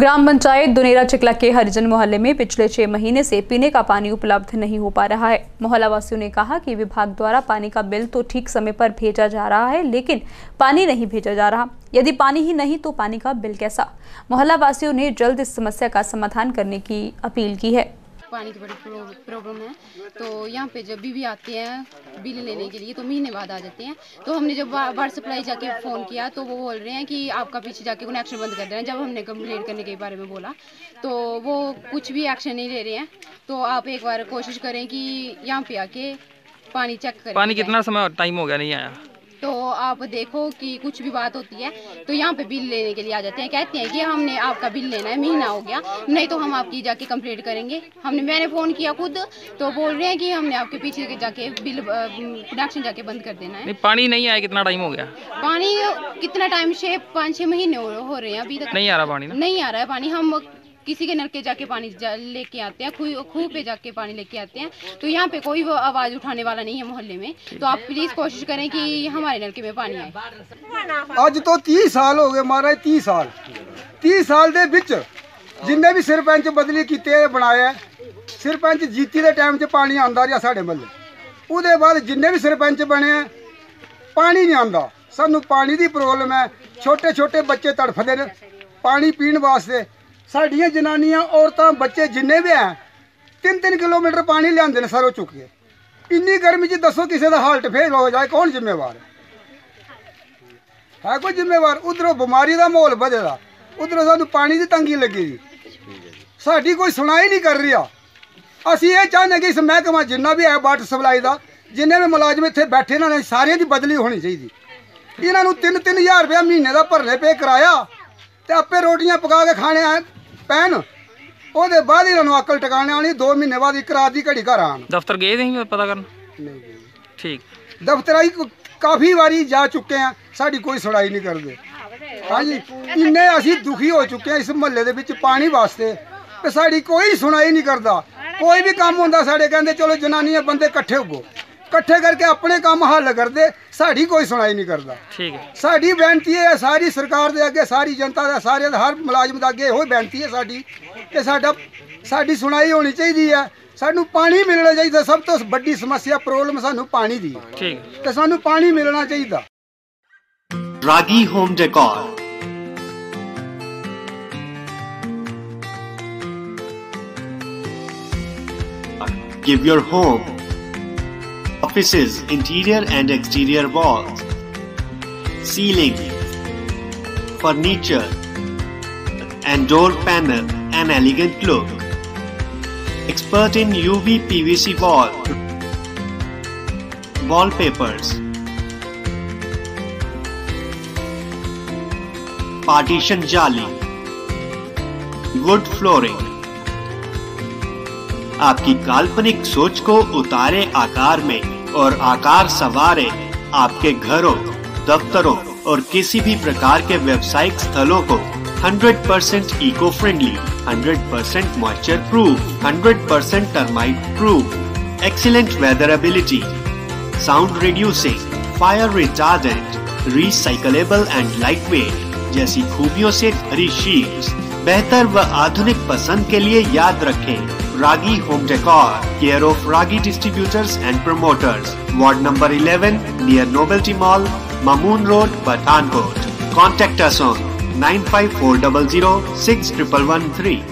ग्राम पंचायत दुनेरा चिकला के हरिजन मोहल्ले में पिछले 6 महीने से पीने का पानी उपलब्ध नहीं हो पा रहा है। मोहल्ला वासियों ने कहा कि विभाग द्वारा पानी का बिल तो ठीक समय पर भेजा जा रहा है, लेकिन पानी नहीं भेजा जा रहा। यदि पानी ही नहीं तो पानी का बिल कैसा? मोहल्ला वासियों ने जल्द इस समस्या का समाधान करने की अपील की है। पानी की बड़ी प्रॉब्लम है, तो यहाँ पे जब भी आते हैं बिल लेने के लिए तो महीने बाद आ जाते हैं। तो हमने जब वाटर सप्लाई जाके फ़ोन किया तो वो बोल रहे हैं कि आपका पीछे जाके कनेक्शन बंद कर देना है। जब हमने कंप्लेंट करने के बारे में बोला तो वो कुछ भी एक्शन नहीं ले रहे हैं। तो आप एक बार कोशिश करें कि यहाँ पे आके पानी चेक करें। पानी कितना समय टाइम हो गया नहीं आया? तो आप देखो कि कुछ भी बात होती है तो यहाँ पे बिल लेने के लिए आ जाते हैं, कहते हैं कि हमने आपका बिल लेना है, महीना हो गया, नहीं तो हम आपकी जाके कंप्लेंट करेंगे। मैंने फ़ोन किया खुद, तो बोल रहे हैं कि हमने आपके पीछे जाके बिल कनेक्शन जाके बंद कर देना है। नहीं, पानी नहीं आया, कितना टाइम हो गया? पानी कितना टाइम, 5-6 महीने हो रहे हैं, अभी तक नहीं आ रहा पानी। नहीं आ रहा है पानी। हम किसी के नल के जाके पानी लेके आते हैं, खूह पे जाके पानी लेके आते हैं, तो यहाँ पे कोई वो आवाज़ उठाने वाला नहीं है मोहल्ले में। तो आप प्लीज़ कोशिश करें कि हमारे नलके में पानी आए। अज तो 30 साल हो गए महाराज, 30 साल दे विच जिन्ने भी सरपंच बदली कीते बनाया, सरपंच जीती दे टाइम च पानी आंदा रहा साढ़े महल्ले। उहदे बाद जिन्ने भी सरपंच बने पानी नहीं आंदा। सानू पानी दी प्रॉब्लम है, छोटे छोटे बच्चे तड़फदे ने पानी पीण वास्ते। साडियां जनानियां औरतां बच्चे जिन्ने भी हैं 3-3 किलोमीटर पानी लियाते हैं सरों चुक के। इन्नी गर्मी च दसो किसी का हार्ट फेल हो जाए, कौन जिम्मेवार है कोई जिम्मेवार? उधरों बीमारी का माहौल बधेगा, उधरों सानू पानी की तंगी लगेगी, साडी कोई सुनाई नहीं कर रहा। असी ये चाहते कि इस महकमा जिन्ना भी है वाटर सप्लाई का, जिन्ने भी मुलाजम इतने बैठे ना सारे की बदली होनी चाहिए। इन्हों 3-3 हज़ार रुपया महीने का भरने पे किराया, तो आपे रोटियां पका के खाने पैन, ਉਹਦੇ बाद इन्होंने अकल टकाने आनी। 2 महीने बाद एक रात की घड़ी घर आन। दफ्तर गए थे पता करना? नहीं गए। ठीक, दफ्तर आई काफ़ी बारी जा चुके हैं, साड़ी कोई सुनाई नहीं करते। हाँ जी, इन्ने असी दुखी हो चुके हैं इस महल्ले दे विच पानी वास्ते, तो साड़ी कोई सुनाई नहीं करता। कोई भी काम होंदा साढ़े कहते चलो जनानियां बंदे कट्ठे हो, कट्ठे करके अपने काम हल करते, साड़ी कोई सुनाई नहीं करता। ठीक है, साड़ी बेनती है सारी सरकार दे अगे, सारी जनता दे, सारे हर मुलाजम दे अगे यही बेनती है साड़ी कि साड़ी सुनाई होनी चाहिए है। सानू पानी मिलना चाहिए, सब तो बड़ी समस्या प्रॉब्लम सानू पानी दी, ठीक है, सानू पानी मिलना चाहिए। Ragi home decor give your home, offices, interior and exterior walls, ceiling, furniture and door panel an elegant look. Expert in UV PVC wallpapers, partition jali, wood flooring. आपकी काल्पनिक सोच को उतारे आकार में और आकार संवारे आपके घरों, दफ्तरों और किसी भी प्रकार के व्यावसायिक स्थलों को 100% eco friendly, 100% moisture proof, 100% termite proof, excellent weatherability, sound reducing, fire retardant, recyclable and lightweight जैसी खूबियों से भरी शीट्स। बेहतर व आधुनिक पसंद के लिए याद रखें Ragi Home Decor, care of Ragi Distributors and Promoters, Ward number 11 near Novelty Mall, Mamoon Road, Pathankot. Contact us on 95400 6113.